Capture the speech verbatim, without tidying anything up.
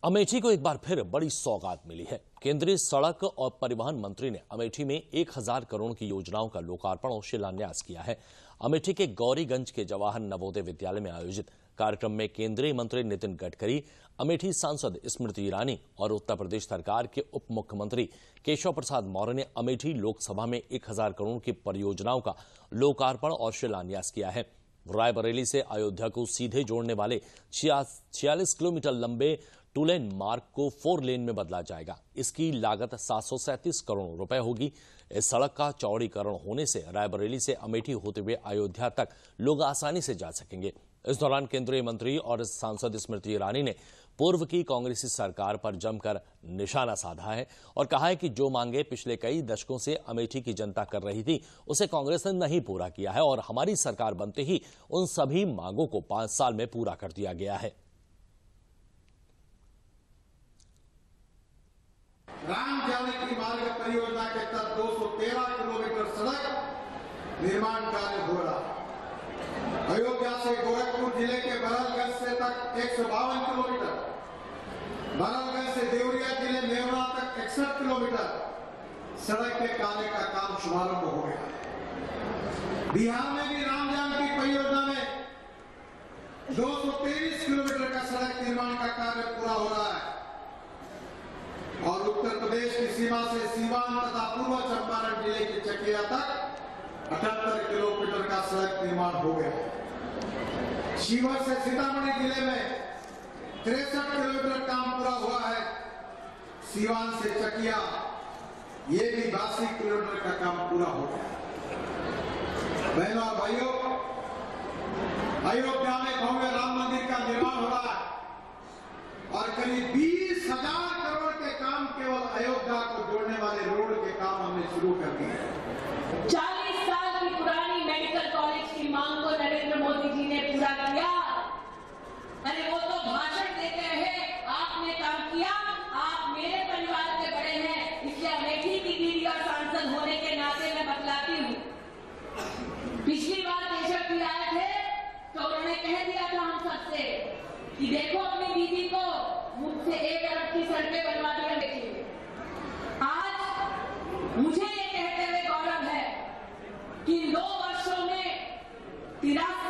अमेठी को एक बार फिर बड़ी सौगात मिली है। केंद्रीय सड़क और परिवहन मंत्री ने अमेठी में एक हजार करोड़ की योजनाओं का लोकार्पण और शिलान्यास किया है। अमेठी के गौरीगंज के जवाहर नवोदय विद्यालय में आयोजित कार्यक्रम में केंद्रीय मंत्री नितिन गडकरी, अमेठी सांसद स्मृति ईरानी और उत्तर प्रदेश सरकार के उप मुख्यमंत्री केशव प्रसाद मौर्य ने अमेठी लोकसभा में एक हजार करोड़ की परियोजनाओं का लोकार्पण और शिलान्यास किया है। रायबरेली से अयोध्या को सीधे जोड़ने वाले छियालीस किलोमीटर लंबे टू लेन मार्ग को फोर लेन में बदला जाएगा। इसकी लागत सात सौ सैंतीस करोड़ रुपए होगी। इस सड़क का चौड़ीकरण होने से रायबरेली से अमेठी होते हुए अयोध्या तक लोग आसानी से जा सकेंगे। इस दौरान केंद्रीय मंत्री और सांसद स्मृति ईरानी ने पूर्व की कांग्रेसी सरकार पर जमकर निशाना साधा है और कहा है कि जो मांगे पिछले कई दशकों से अमेठी की जनता कर रही थी, उसे कांग्रेस ने नहीं पूरा किया है और हमारी सरकार बनते ही उन सभी मांगों को पांच साल में पूरा कर दिया गया है। राम जानकी मार्ग परियोजना के तहत दो सौ तेरह किलोमीटर सड़क निर्माण कार्य हो रहा है। अयोध्या से गोरखपुर जिले के बरलगंज से तक एक सौ बावन किलोमीटर, बरलगंज से देवरिया जिले मेवना तक इकसठ किलोमीटर सड़क के कार्य का काम शुभारंभ हो गया। बिहार में भी राम जानकी परियोजना में दो सौ तेईस किलोमीटर का सड़क निर्माण का कार्य पूरा हो रहा है और उत्तर प्रदेश की सीमा से सीवान तथा पूर्व चंपारण जिले के चकिया तक अठहत्तर किलोमीटर का सड़क निर्माण हो गया। शिवहर से सीतामढ़ी जिले में तिरसठ किलोमीटर काम पूरा हुआ है। सीवान से चकिया ये भी बासी किलोमीटर का काम पूरा हो गया। बहनों और भाइयों, अयोध्या में भव्य राम मंदिर का निर्माण हो रहा है और करीब बीस हजार करोड़ के काम केवल अयोध्या को जोड़ने वाले रोड के काम हमने शुरू कर दिए। चालीस साल की पुरानी मेडिकल कॉलेज की मांग को नरेंद्र मोदी जी ने पूरा किया। अरे वो तो भाषण देते रहे, आपने काम किया। आप मेरे परिवार के बड़े हैं, इसलिए अमेठी की दीदी और सांसद होने के नाते मैं बतलाती हूँ। पिछली बार केशव जी आए थे तो उन्होंने कह दिया था हम सबसे कि देखो अपनी दीदी को मुझसे एक अरब की सड़कें बनवा दिया। देखिए आज मुझे ये कहते हुए गौरव है कि दो वर्षों में तिरासी